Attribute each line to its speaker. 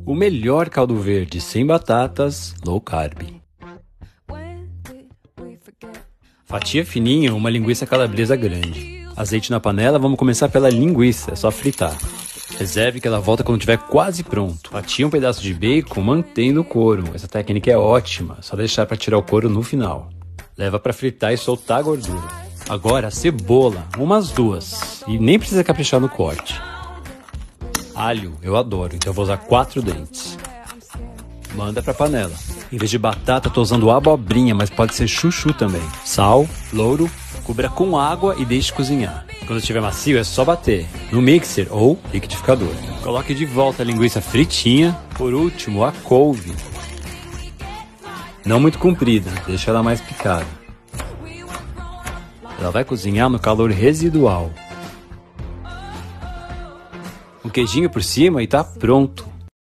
Speaker 1: O melhor caldo verde sem batatas, low carb. Fatia fininha, uma linguiça calabresa grande. Azeite na panela, vamos começar pela linguiça, é só fritar. Reserve que ela volta quando estiver quase pronto. Fatia um pedaço de bacon mantendo o couro. Essa técnica é ótima, só deixar para tirar o couro no final. Leva para fritar e soltar a gordura. Agora a cebola, umas 2. E nem precisa caprichar no corte. Alho, eu adoro, então eu vou usar 4 dentes. Manda pra panela. Em vez de batata, tô usando abobrinha, mas pode ser chuchu também. Sal, louro, cubra com água e deixe cozinhar. Quando estiver macio, é só bater no mixer ou liquidificador. Coloque de volta a linguiça fritinha. Por último, a couve. Não muito comprida, deixa ela mais picada. Ela vai cozinhar no calor residual. Um queijinho por cima e tá pronto.